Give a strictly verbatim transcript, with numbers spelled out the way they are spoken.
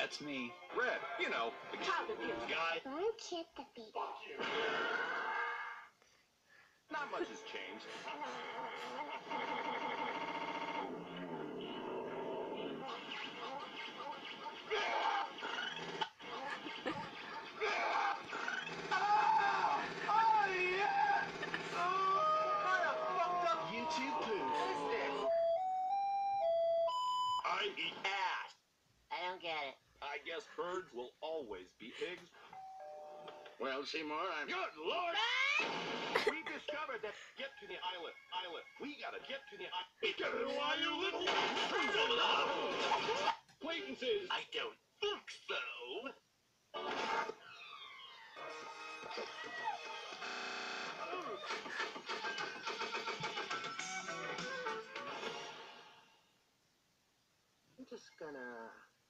That's me. Red, you know, the guy. Don't hit the beat. Not much has changed. I eat ass. I don't get it. I guess birds will always be pigs. Well, Seymour, I'm... Good Lord! We discovered that get to the island. Island. We gotta get to the island. Get to the island, you little... Acquaintances. I don't think so. I'm just gonna